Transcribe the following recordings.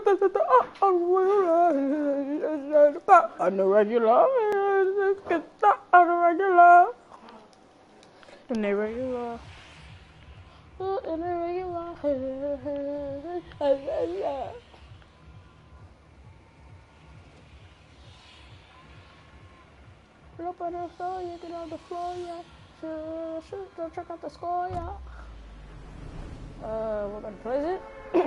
On the regular, on the regular, in the regular, in the regular. Put up on the floor, you get on the floor, yeah. Shoot, don't check out the score, yeah. We're gonna place it.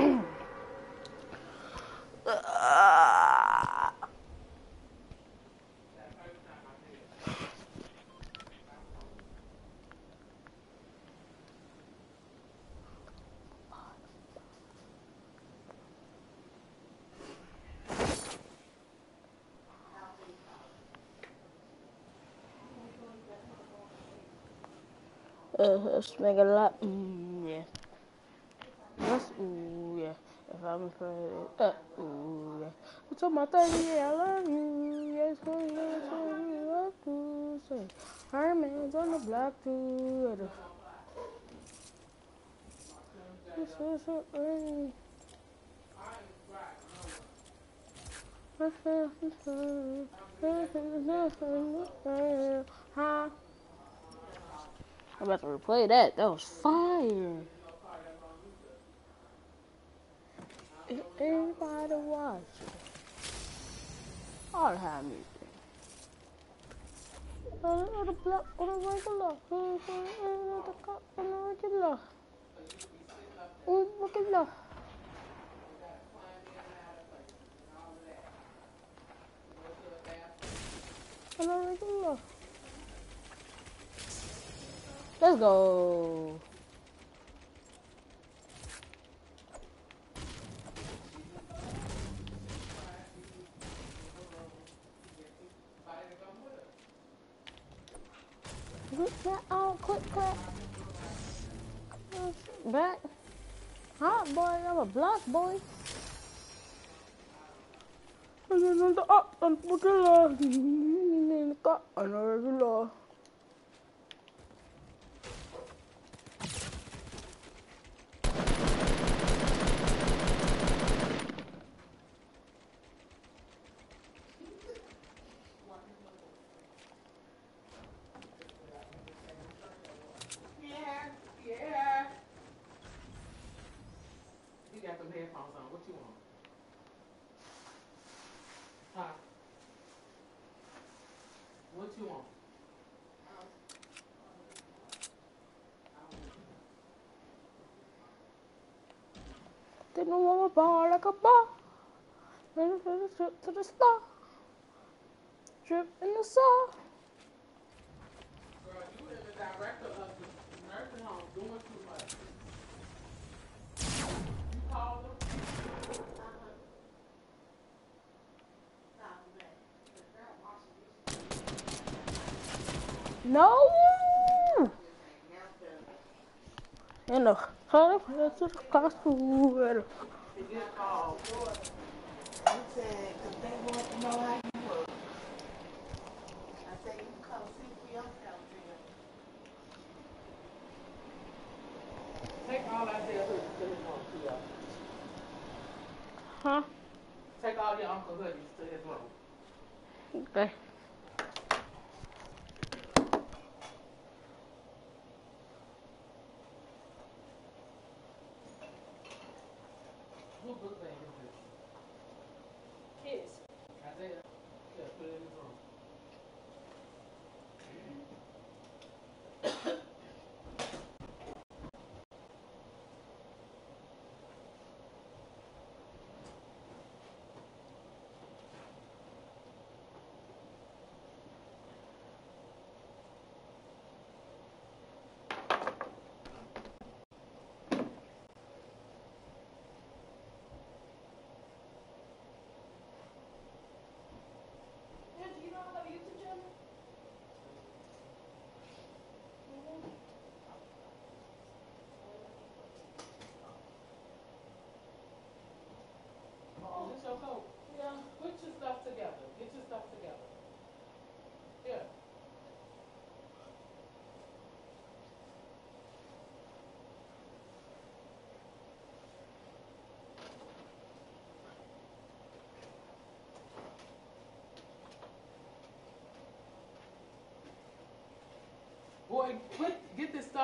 Let's make a lot. Yeah. Yes, ooh, yeah. If I'm afraid, ooh, yeah. It's on my 30, yeah, I love you. Yes, I love you. Say, Herman's on the block, too. Huh? I'm about to replay that. That was fire. If anybody watch I'll have music. On the block, on the regular. On the regular. On the regular. On the regular. Let's go. Get that on, quick clap. Back. Hot boy, I'm a block boy. And then on the up, on the regular. On the regular. Yeah. You got some headphones on. What you want? Huh? What you want? Didn't want a ball like a ball. Trip to the star. Trip in the saw. Girl, you in the director of the nursing home doing too much. You called them? No. In the honey to the costume. They just called. You said, because they want to know how you work. I said, you can come see for yourself, dear. Take all that there hoodies to his room, Tia. Huh? Take all your uncle hoodies to his room. Okay. Who book bag is this? Kids. Isaiah? Yeah, put it in his room.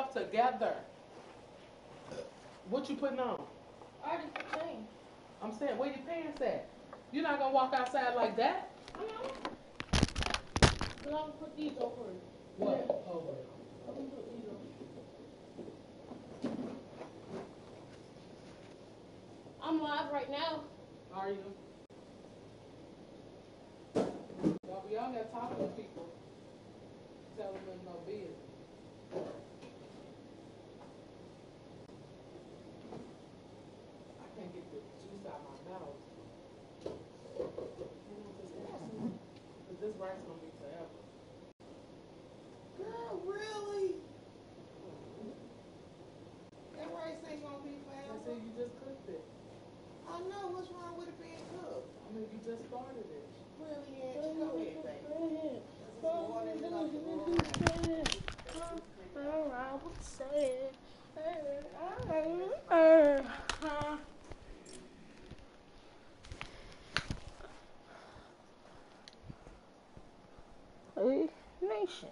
stuff together. What you putting on? I already changed. I'm saying, where your pants at? You're not gonna walk outside like that? I know. But I'm gonna put these over it. What? Over. I'm gonna put these over. I'm live right now. Are you? Y'all be on there talking to people. Tell them there's no business. I can't get the juice out of my mouth. Because this rice gonna be forever. Girl, really? That rice ain't gonna be I forever. said you just cooked it. I know. What's wrong with it being cooked? I mean, you just started it. Really, Angie? Go ahead, baby. This is more than enough to go around. I would say. Hey, nation.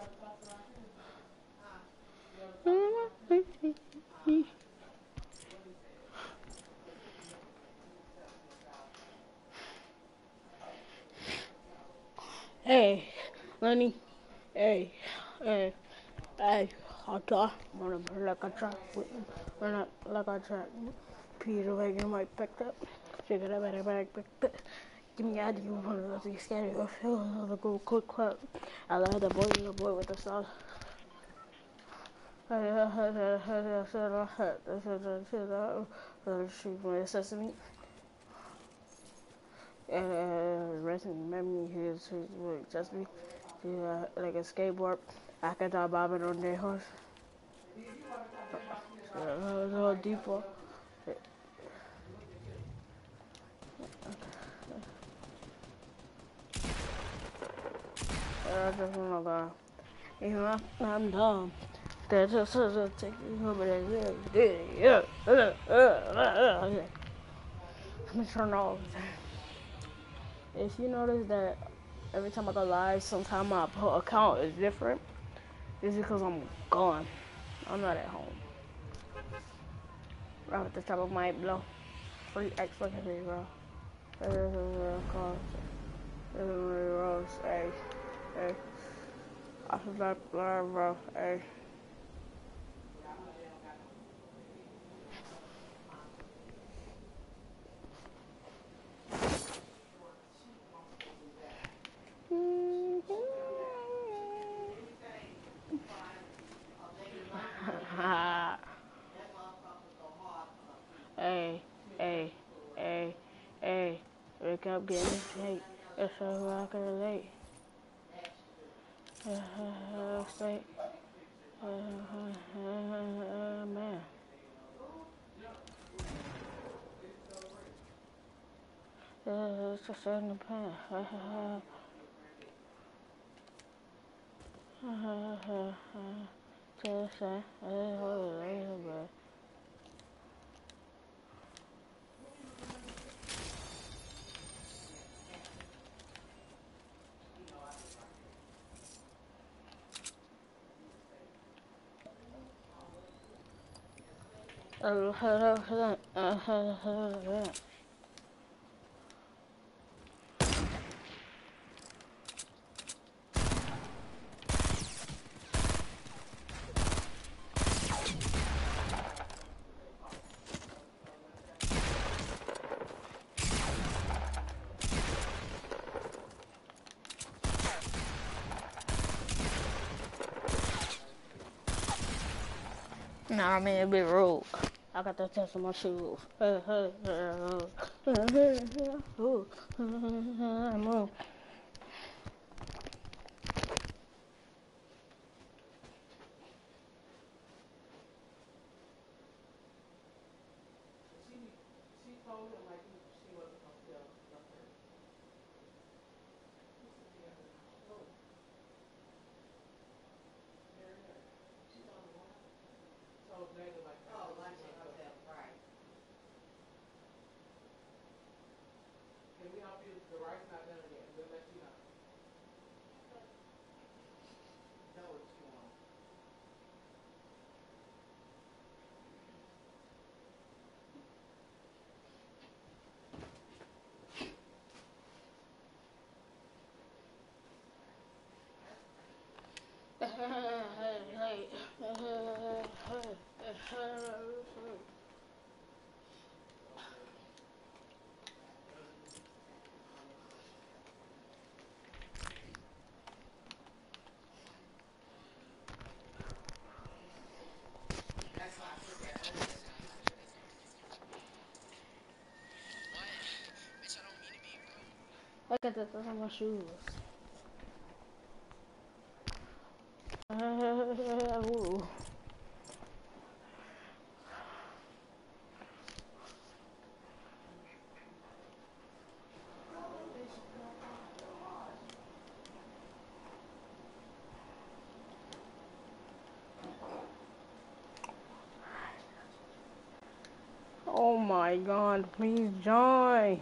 Hey, Lenny. Hey, hey, hey. I thought I'm gonna like a truck with or not like a truck. Peter Wagon might pick up. Figure out better bag picked up. Give me idea one of those scary or feel the go quick clap. I love the boy with the sauce. Sesame. Racing memory his just me. Like a skateboard. I can talk about it on their horse. A little deeper. I just wanna go. You know, I'm dumb. That's just take you over there. Yeah. Let me turn off. If you notice that every time I go live, sometimes my account is different, it's because I'm gone. I'm not at home. Right at the top of my blow. Free X fucking free, bro. Hey, hey. I should not blur, bro. Hey. Hey, hey, hey, hey. Wake up, get in the shake. It's so I can relate. Say, man. It's just in the past. Just say, Nah, I mean, a bit rude. I got the test on my shoes. Move. She told him like she wasn't gonna tell her. Told Jada like Oh, lunch at Hotel Price. can we help you? The rice not done yet. We'll let you know. Know what you want. I got that on my shoes. Ooh. Oh my god, please join.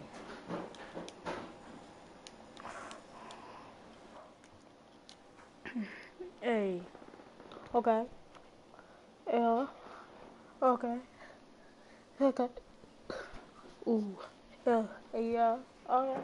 Hey. Okay. Yeah. Okay. Okay. Ooh. Yeah. Yeah. Okay.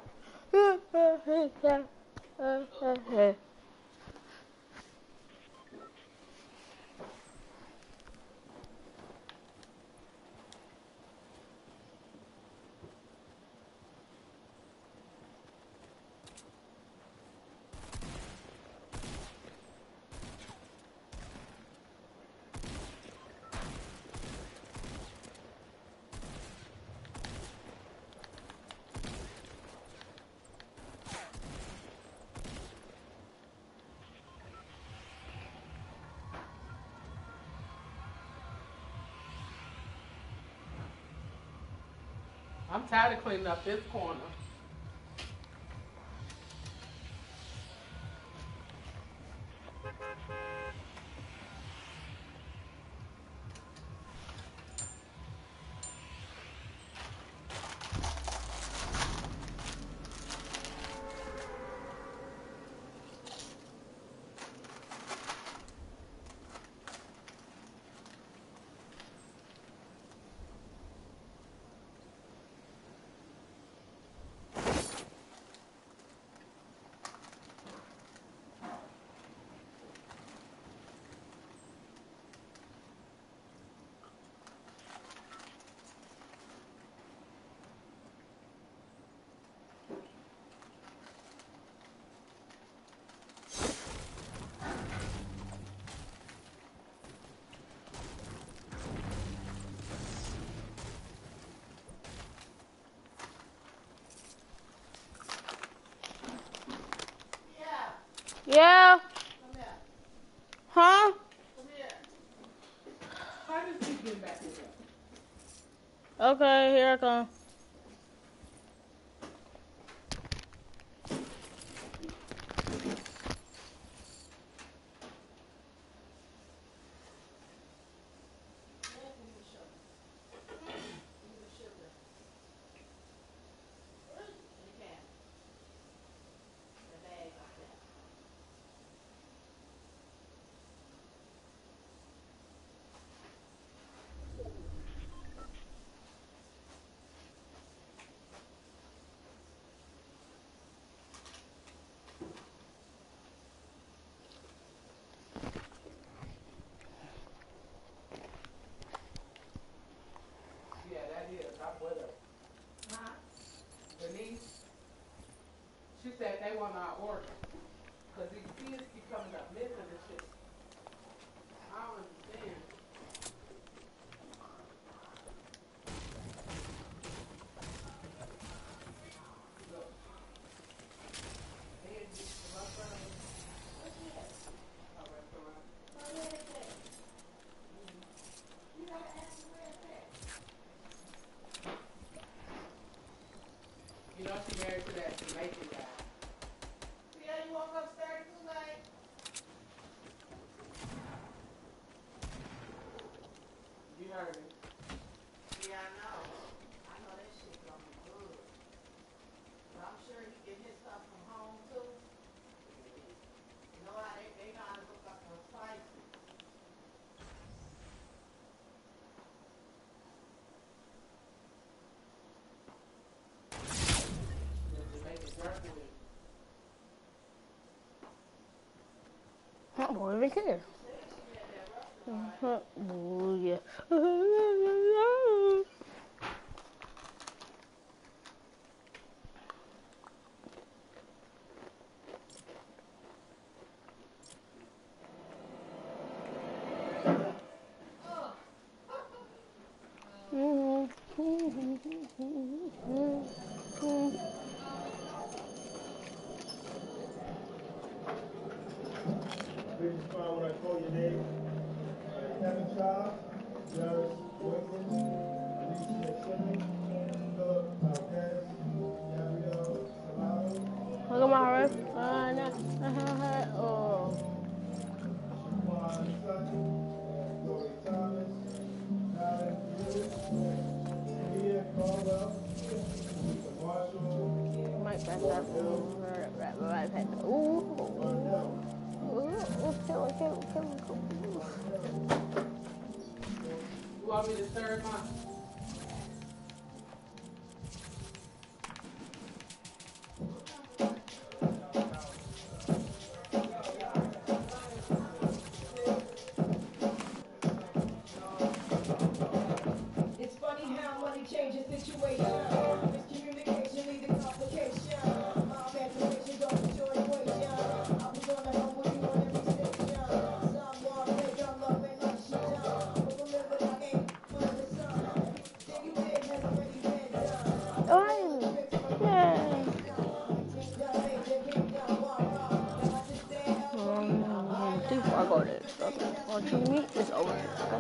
I'm tired of cleaning up this corner. Yeah. Come here. Huh? Come here. How does he get back in there? Okay, here I come. Yeah, that is. I'm with her. Huh? Denise, she said they want our order. Because these kids keep coming up missing and shit. I don't understand. Look, they had used the restaurant. A restaurant. You know she married to that Jamaican guy. Yeah, you woke upstairs too late. You heard me. Yeah, I know. I know that shit gonna be good. But I'm sure he get his stuff from home too. You know how they know how to hook up those spices. The Jamaican jerk wing. I don't even care. She said she had that restaurant. Oh, yeah. for your name. Kevin Charles, Jarvis Wiggins, Alicia Simmons, Philip Valdez, Gabrielle Salado, Look at my wrist. Oh. Shaquan Sutton, Chloe Thomas, Nada Hughes, Mia Caldwell, Lisa Marshall, Might pass that. Right pass that. Ooh. Ooh. Kill him. You want me to serve mine? It's funny how money changes situation. Miscommunication leads to complication. My imagination don't fit your equation. I was on the home with you on every station. Someone make I'm loving like she done. But remember the game under the sun. Then you did has already been done. Oh. Yay. I got it. Okay. Watching me is over.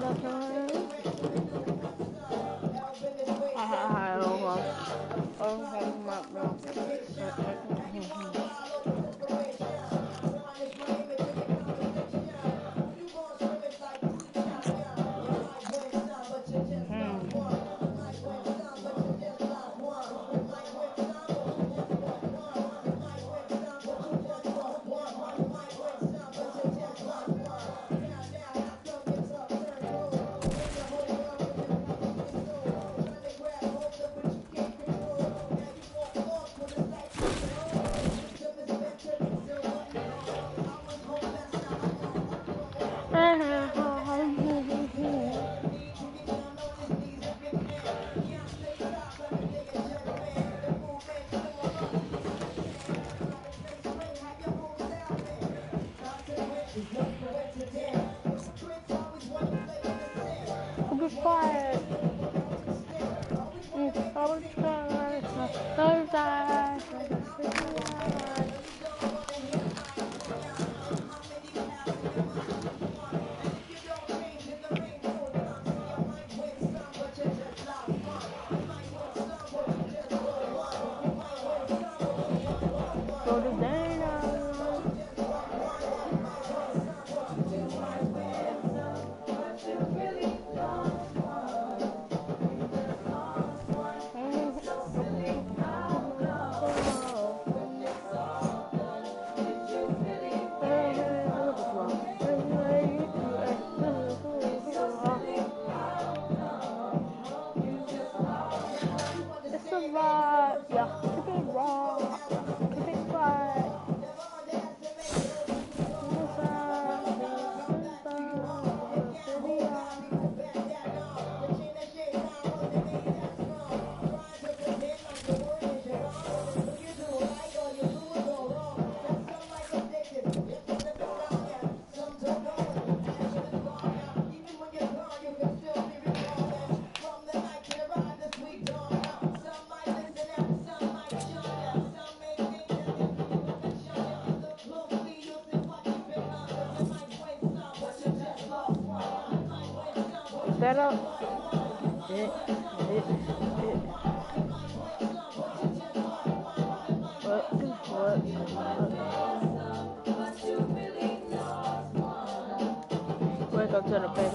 Be quiet. Go to Dana. It's a vibe, yeah. Keep it raw, keep it quiet. Set up. Wake up to the bed.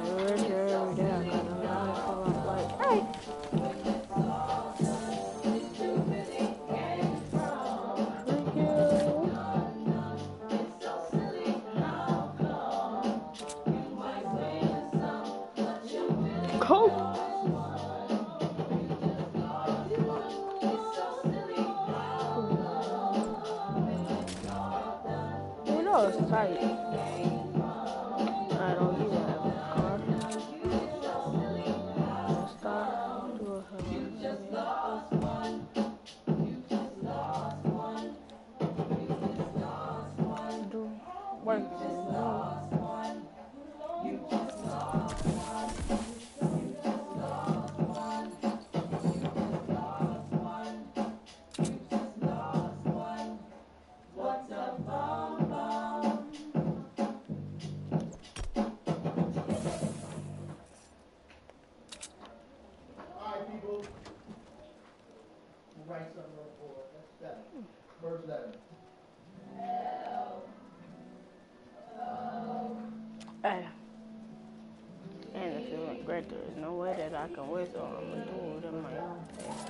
Hey. Cold. You know it's tight. I don't even have a car. Stop. Do work. write something on the board. That's that. First letter. Hey. And if it went great, there is no way that I can whistle. I'm gonna do it in my own pace.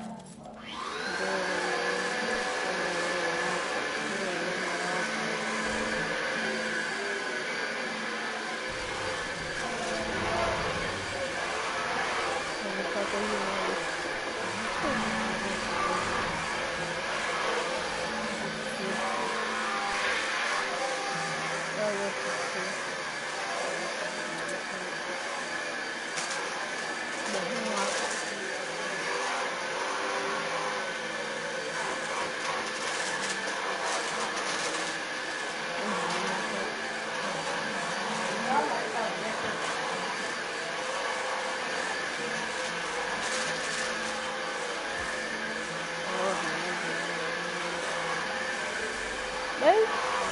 Hey.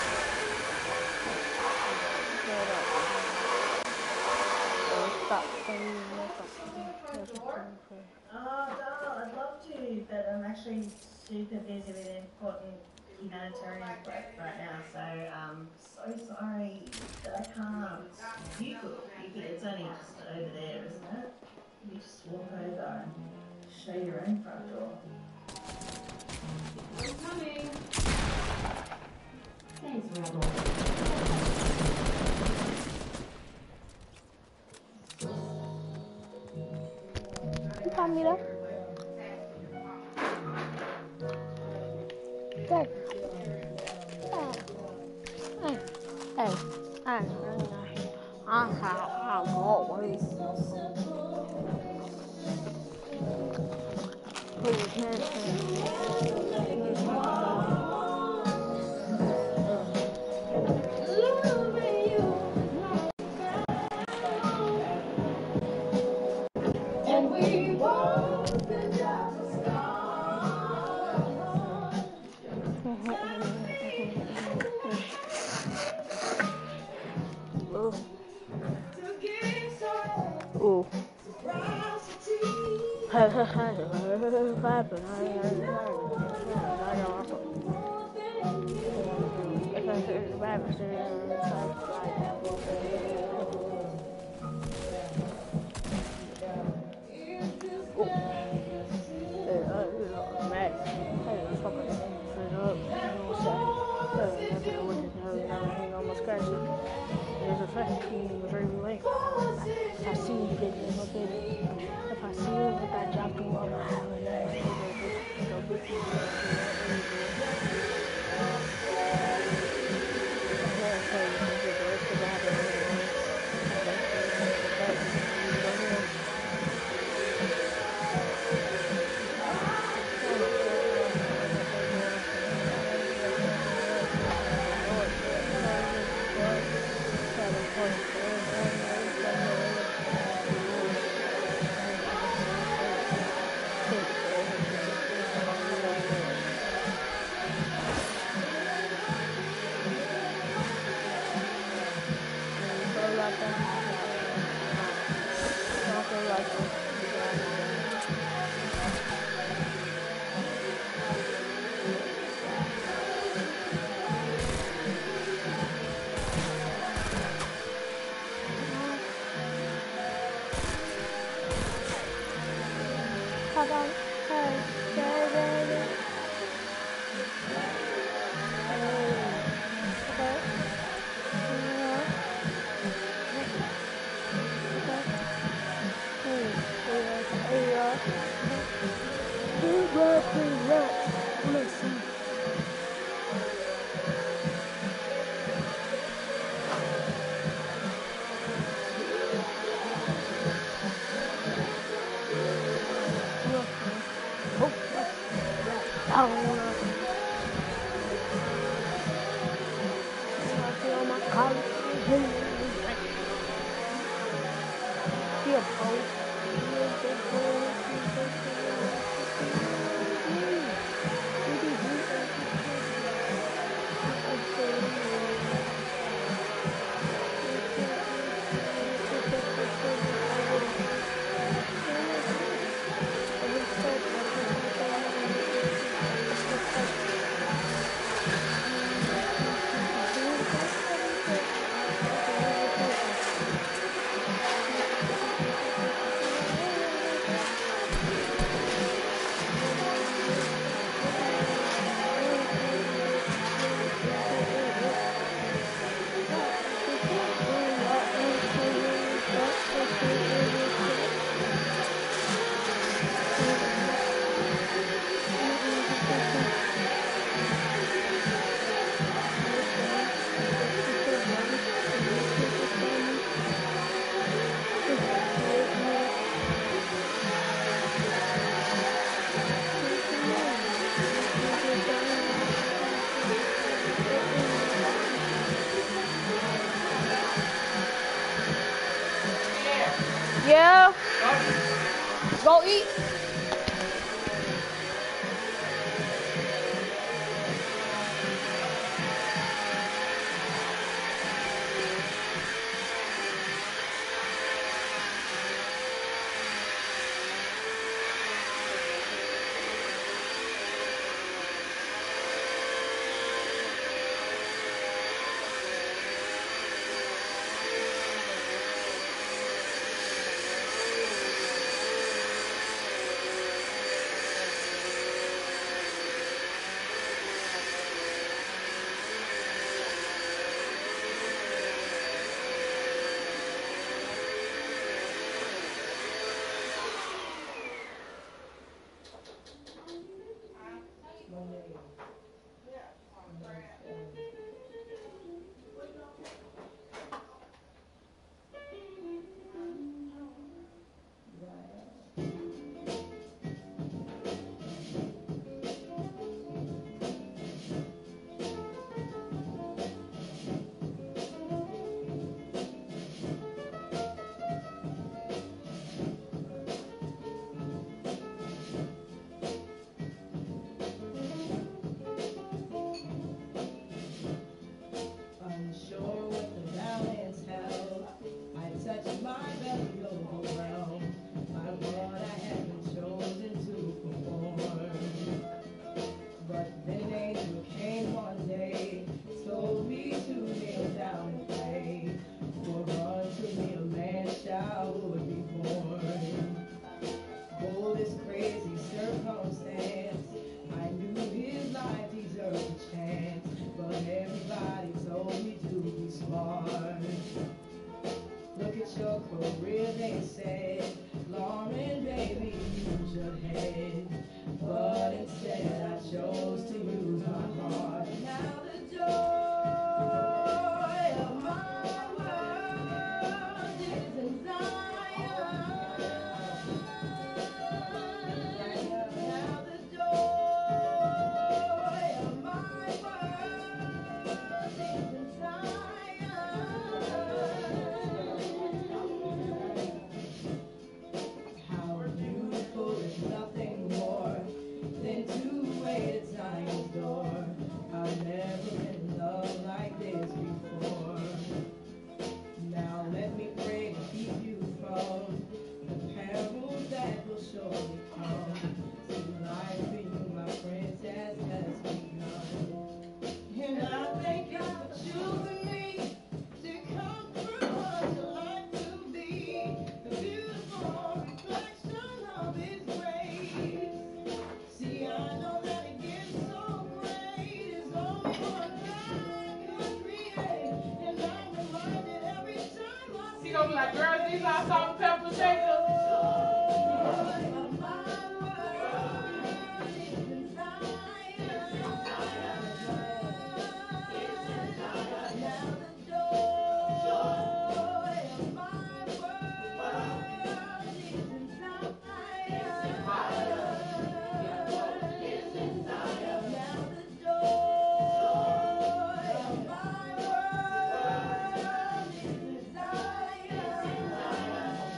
Stop. Oh, Donald, I'd love to, but I'm actually super busy with an important humanitarian work right now, so sorry that I can't. You could, it's only just over there, isn't it? You just walk over and show your own front door. I'm coming. Thanks, Rebel. Camila. Hey. I'm always. And we both been down the Ooh. I see you get in my baby. If I see you with that job, I'm gonna have a nice sweet. Unsure what the balance held, I touched my belly overwhelmed by what I had been chosen to perform. But then an angel came one day, told me to kneel down and pray, for unto me a man child would be born. Oh, this crazy circumstance, I knew his life deserved a chance, but everybody told me to be smart. Look at your career, they said, Lauren, baby, use your head. But instead I chose to use my heart. Now the joy of my world is in Zion. Now the joy of my world is in Zion. How beautiful is nothing more than to wait at Zion's door. I've never been in love like this before. Now let me pray to keep you from the perils that will surely come. See, life for you, my princess, has begun. And I thank you for choosing me to come through what you like to be, the beautiful reflection of His grace. See, I know that it gets so great, it's only one God could create, and I'm reminded every time I see He gonna be like, girl, these are salt and pepper shakers. of my world is in Zion. Now the joy of my world is in Zion. Now the joy of my world is in Zion.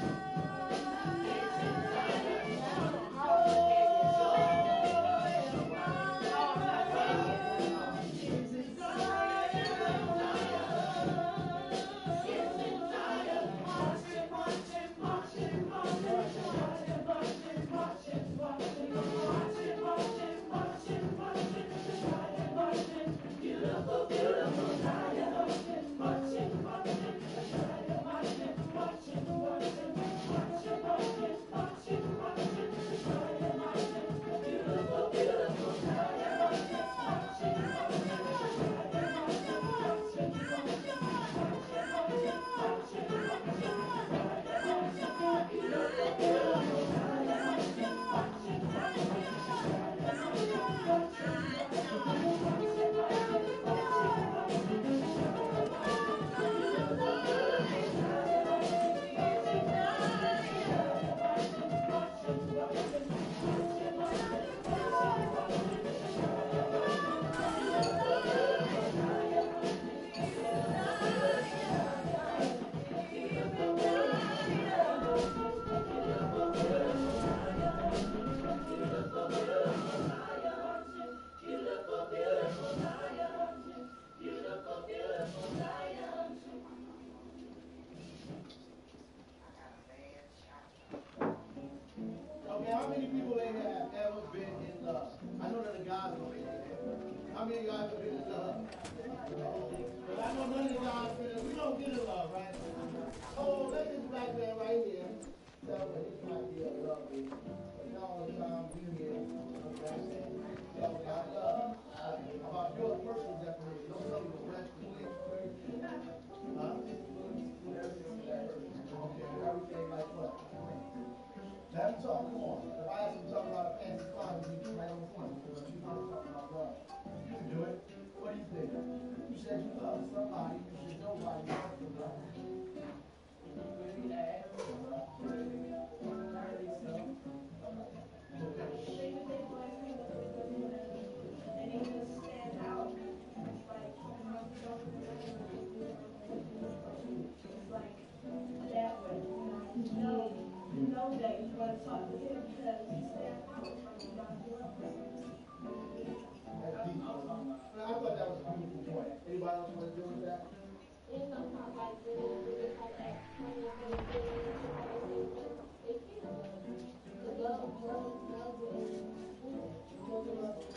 many of y'all been in love? But I know none of y'all been, we don't get in love, right? Oh, let this black man right here tell me this might be a love baby. But y'all be here. Okay? Y'all got love. How about your personal definition? Don't tell me the rest of the way. Huh? Okay, everything like what? Let me talk, come on. If I ask you to talk about a fancy car, you can right on the front. Because you want to talk about love. You can do it. What do you think? You said you love somebody, you should know why you love somebody. You know that you want to talk to him because he stands out from you guys who love him. That's deep. I thought that was a beautiful point. Anybody else want to deal with that? And sometimes, like, when it's like that, when you're feeling feelings, you always say, they feel love. Because love is good. Love is love.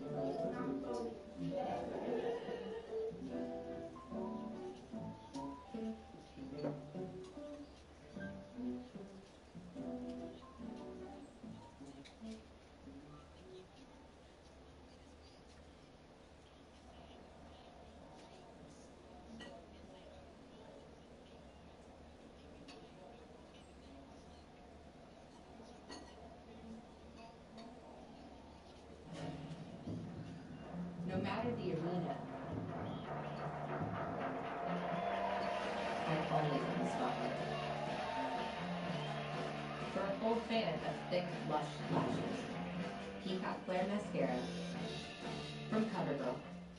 No matter the arena, I'm always in the spotlight. For a full fan of thick, lush lashes, Peacock Flare Mascara from CoverGirl.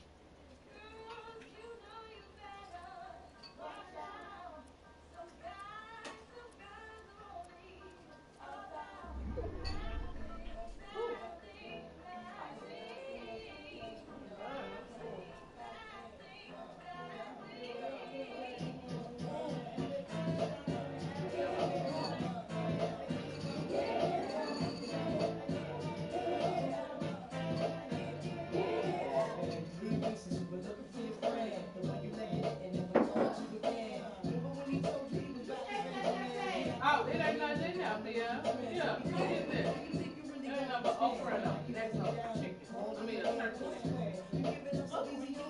Oh, it ain't nothing in there, Mia. Yeah, what is it? It ain't nothing but okra and that's no chicken. I mean, a turkey.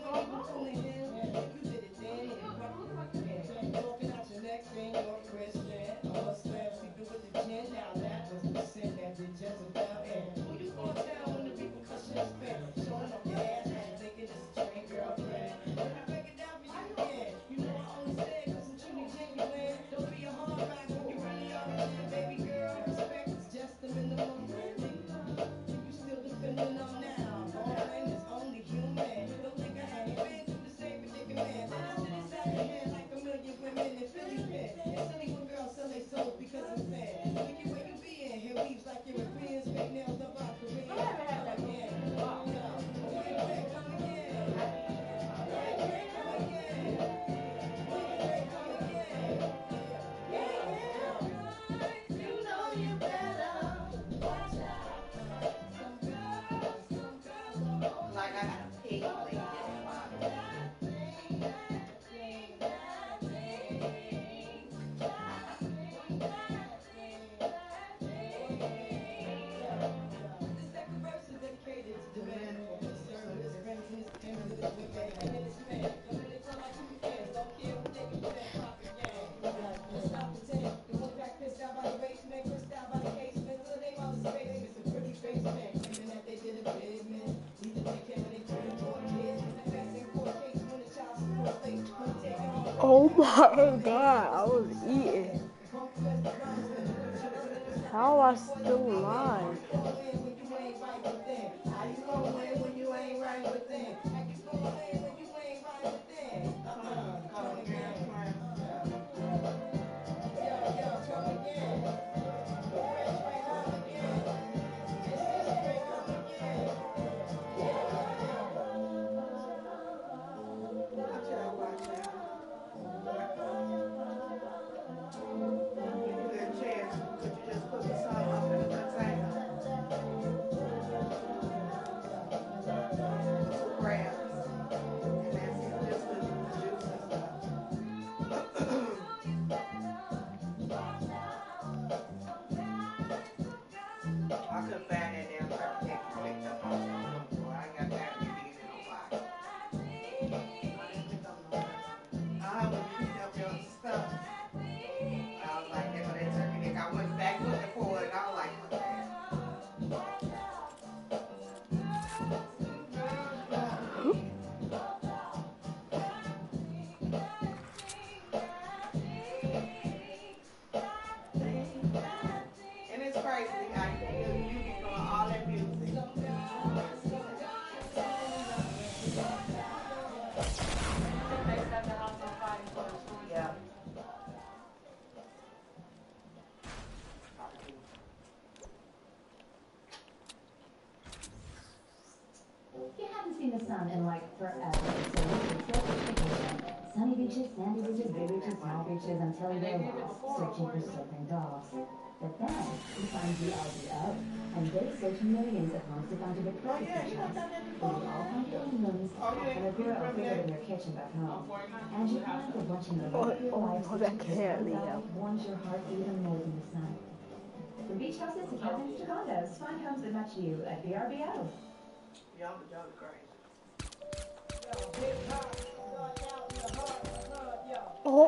Like I got a pig leg in the bottom. Oh my god, I was eating. How am I still alive? Give you a chance. Could you just put the song up in the container? And it's crazy how you can go all that music. They set the house on fire for the storm. Yeah. You haven't seen the sun in like forever, so it's a vacation. Sunny beaches, sandy beaches, big beaches, small beaches, until you're lost, searching for surfing dogs. But then, you find VRBO, and they search millions of homes to find a good price options. We all find rooms and a grill bigger than your kitchen back home. And you find the lunch in the life of your life, I can't, Leo. warms your heart even more than the sun. From beach houses to cabins to condos, find homes that match you at VRBO. Y'all crazy. Oh.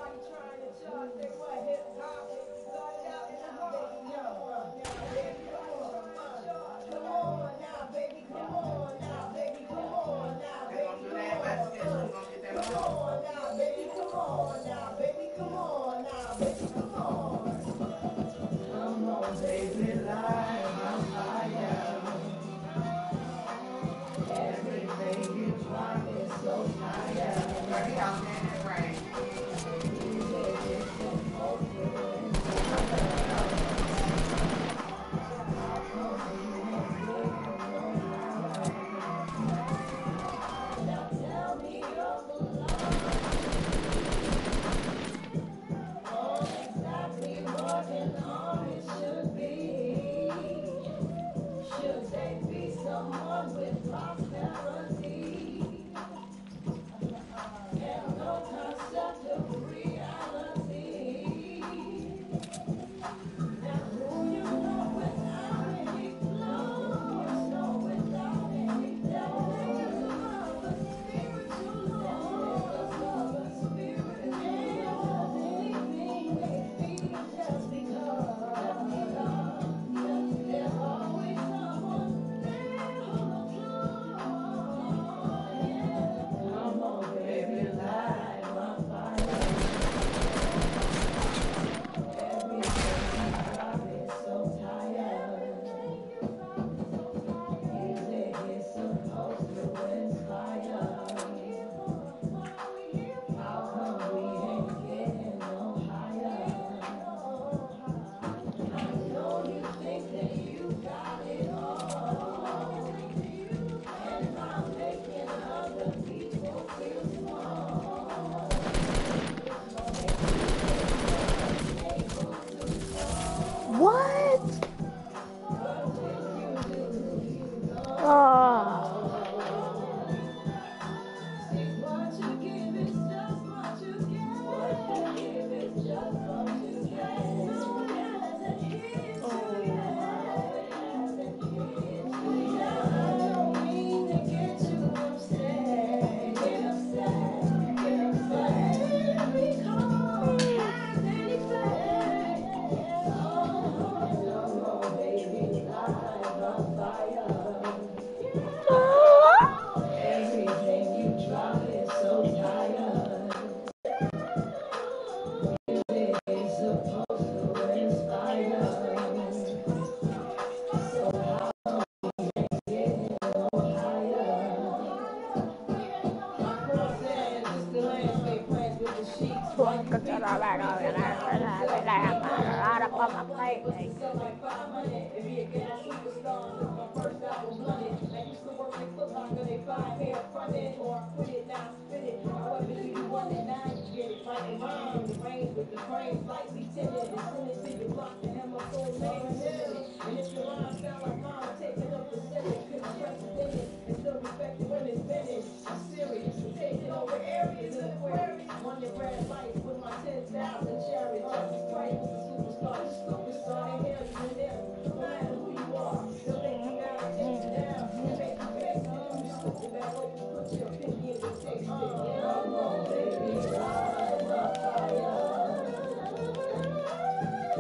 What?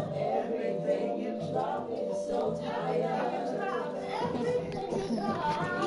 Everything you drop is so tired.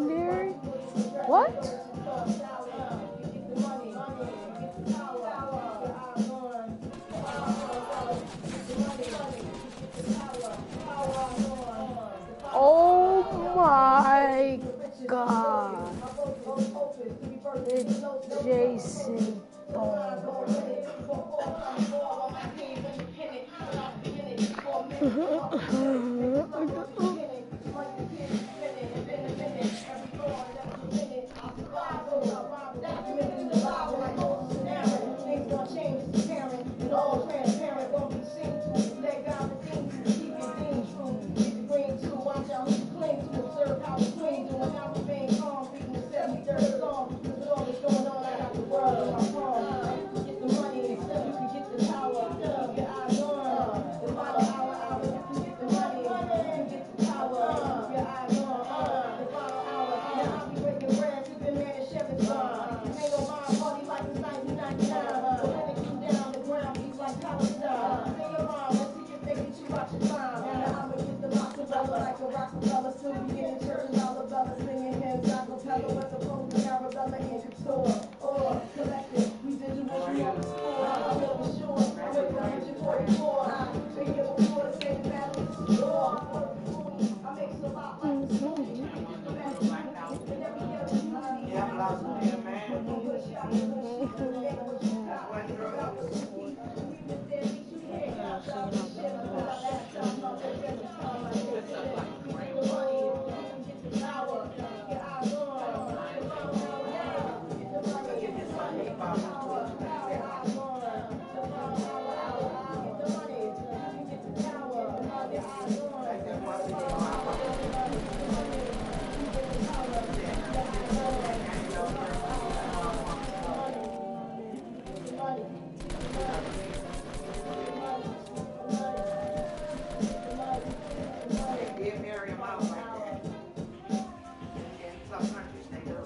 Legendary? What? Oh my god. It's Jason Bourne. Yeah, I lost a damn man. One drug. They did marry him out like that. In some countries they do.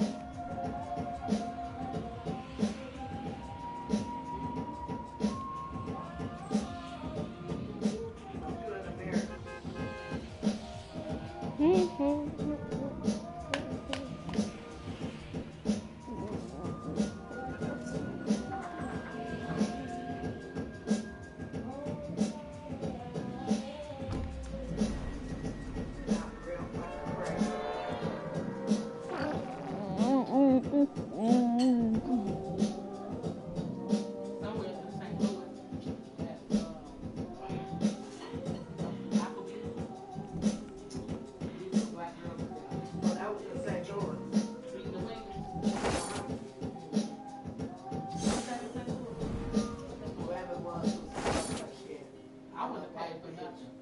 You in America. Somewhere in St. Louis, at Applebee's, these black girls were there. Well, that was in St. Louis. Eating the wings. Whoever it was shit. I wouldn't have paid for nothing.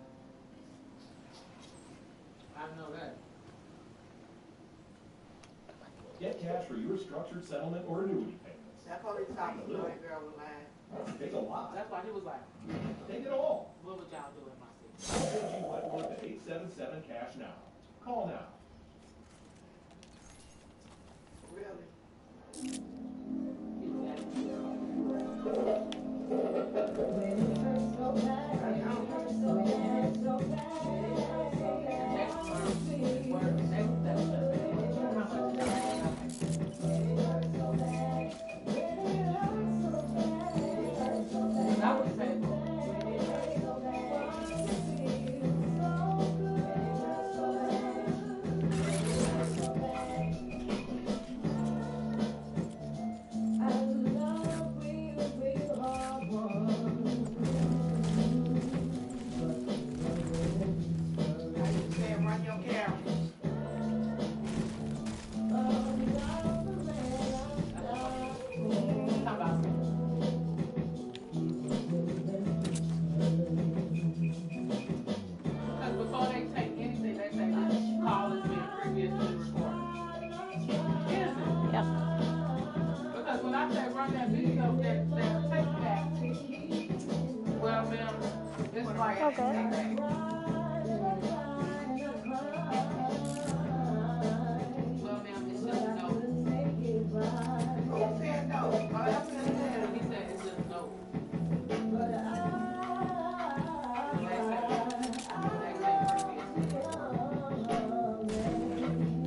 I know that. Get cash for your structured settlement or annuity payments. That police officer, that girl was lying. Take a lot. That's why he was like, Take it all. what would y'all do in my city? AG Wentworth at 877 cash now. Call now. Really? I would say, How you say run your camera? how about because before they take anything, they say, this call has been previously recorded. Is it? Yep. Because when I say run that video, they'll take that. Well, ma'am, it's like, Okay. well, ma'am, it's just no. Who said no? Oh, that's what it said. He said it's just no. They say previously.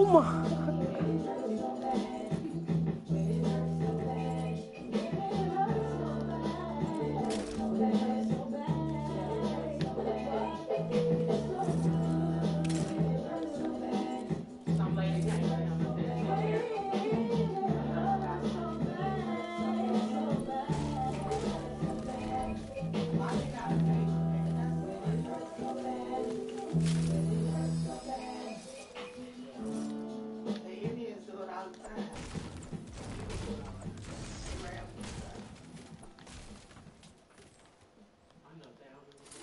Some lady came to him and said, The Indians do it all the time. I know down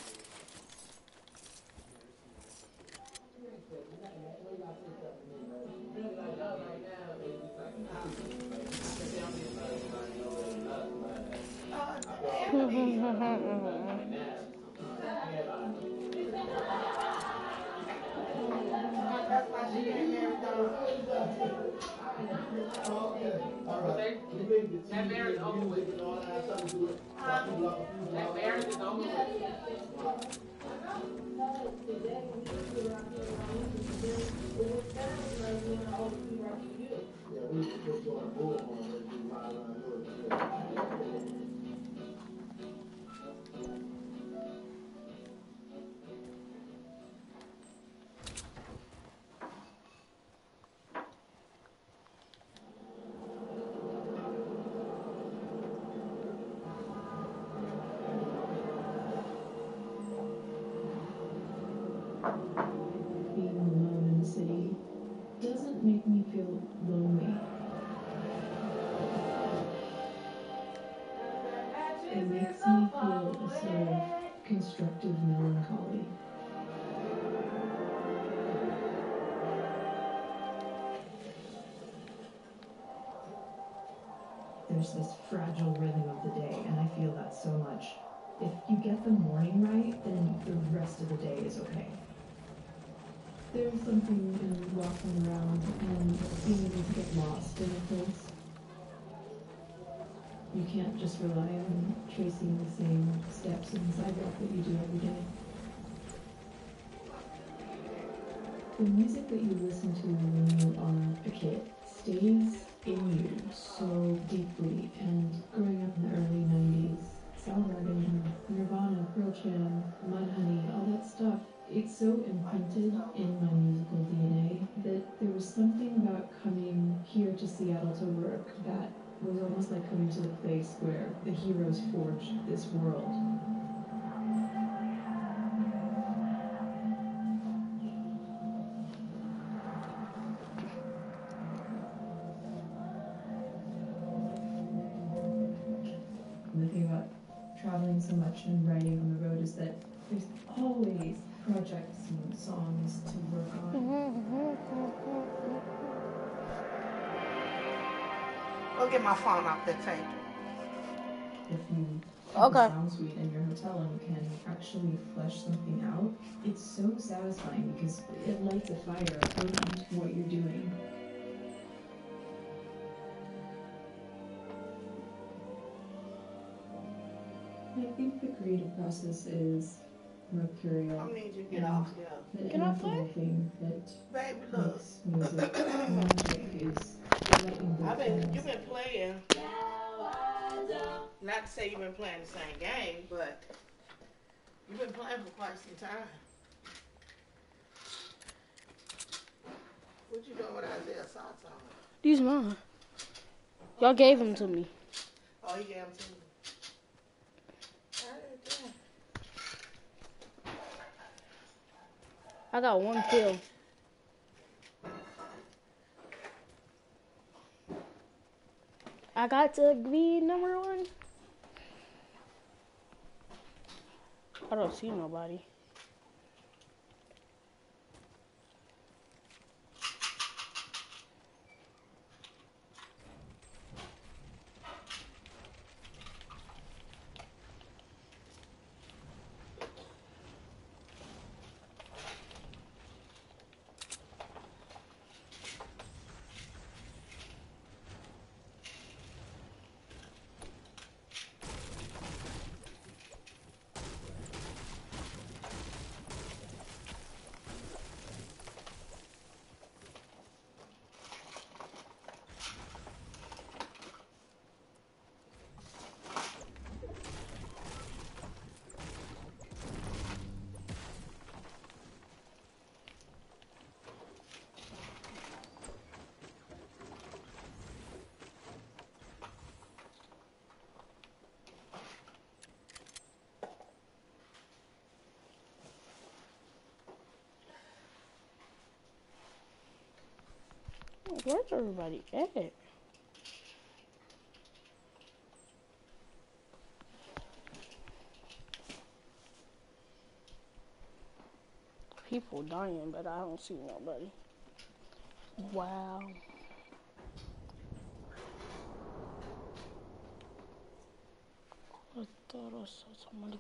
That's why she ain't married though. that marriage over with. That marriage is over with. Yeah, we just doing a move on it, we might run into it. Being alone in the city doesn't make me feel lonely. It makes me feel a sort of constructive melancholy. There's this fragile rhythm of the day, and I feel that so much. If you get the morning right, then the rest of the day is okay. There's something in walking around and being able to get lost in a place. You can't just rely on tracing the same steps in the sidewalk that you do every day. The music that you listen to when you are a kid stays in you so deeply, and growing up in the early 90s, Soundgarden, Nirvana, Pearl Jam, Mudhoney, all that stuff, it's so imprinted in my musical DNA that there was something about coming here to Seattle to work that was almost like coming to the place where the heroes forged this world. And the thing about traveling so much and writing on the road is that there's always projects and songs to work on. Go get my phone off the table. If you have a sound suite in your hotel and you can actually flesh something out, it's so satisfying because it lights a fire around what you're doing. I think the creative process is mercurial. I need you to get off here. The Can I play? ineffable thing that Baby, look. makes music magic is letting the You've been playing. Not to say you've been playing the same game, but you've been playing for quite some time. What you doing with Isaiah's socks on? These mine. Y'all gave them to me. Oh, he gave them to me. I got one pill. I got to be number one. I don't see nobody. Where's everybody at? People dying, but I don't see nobody. Wow. I thought I saw somebody.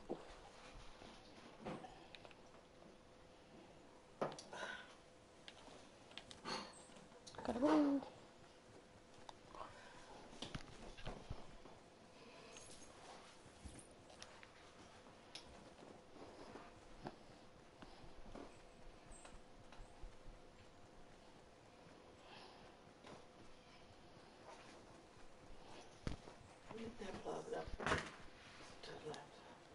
Gotta go. Get that plug up to the left.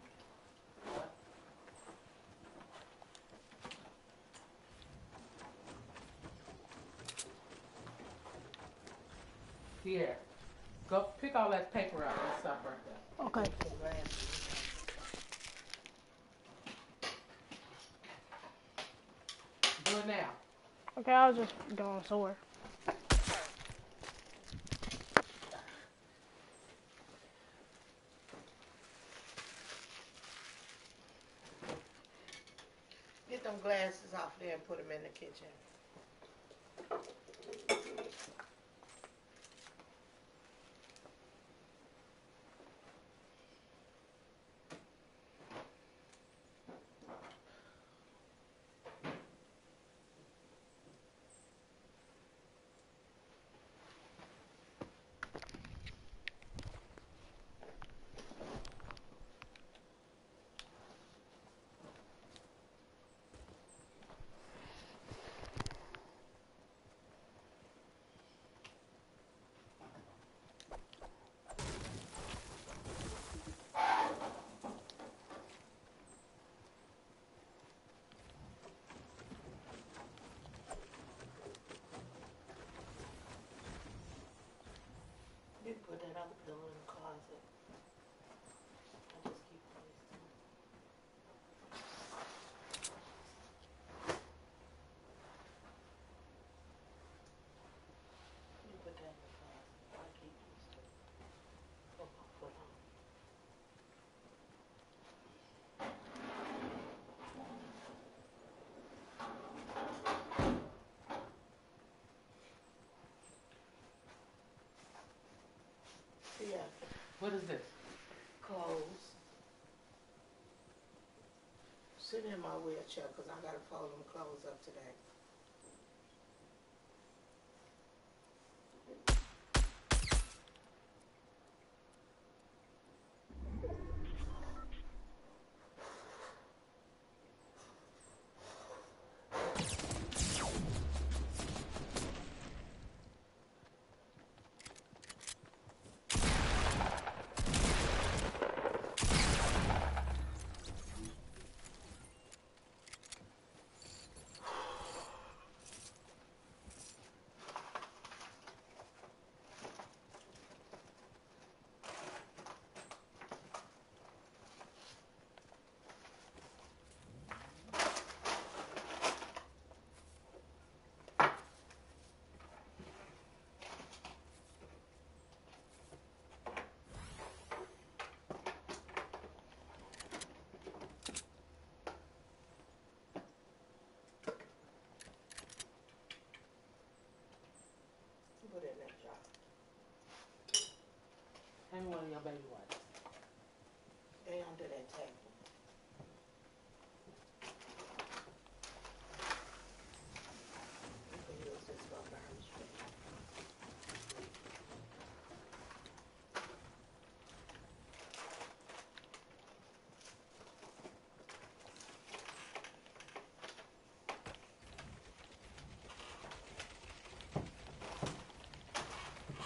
Here. Go pick all that paper out and stuff right there. Okay. Do it now. Okay, I was just going somewhere. Get them glasses off there and put them in the kitchen. You can put that other pillow in the closet. I just keep wasting. You put that in the closet. I keep using it. Put my foot on. Yeah, What is this? clothes. Sit in my wheelchair because I got to fold them clothes up today. Put it in that jar. Hand me one of your baby wipes. They under that table. You can use this for garbage.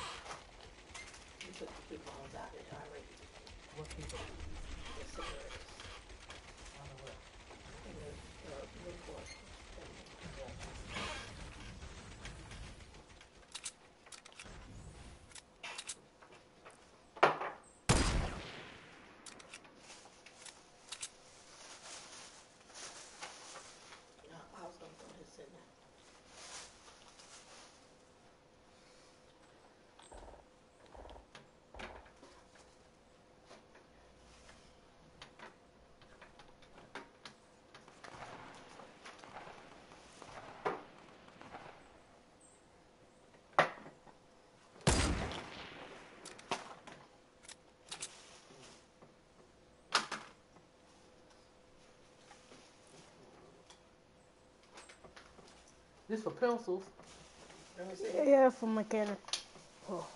You took the people out there already. What people? The cigarettes. This for pencils. Let me see. Yeah, for mechanic. Oh.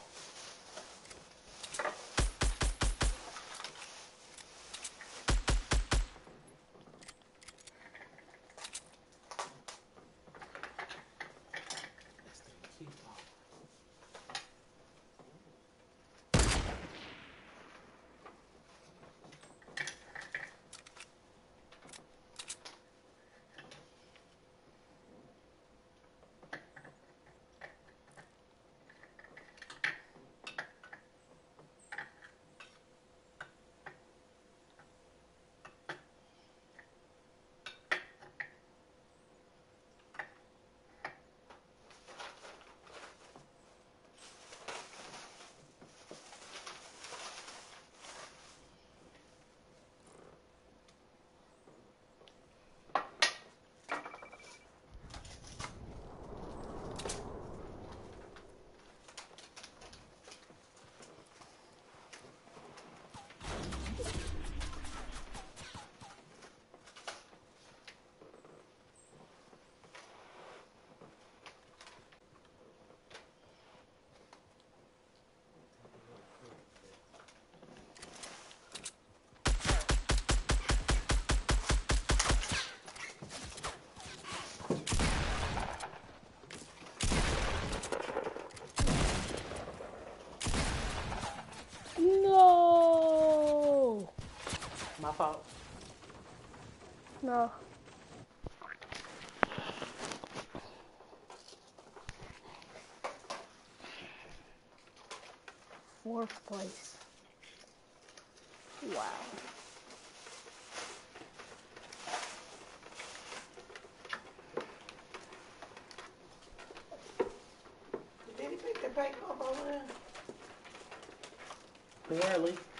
That's the key fob. No. My fault. No. Fourth place. Wow. Did he pick the paper up over there? Barely.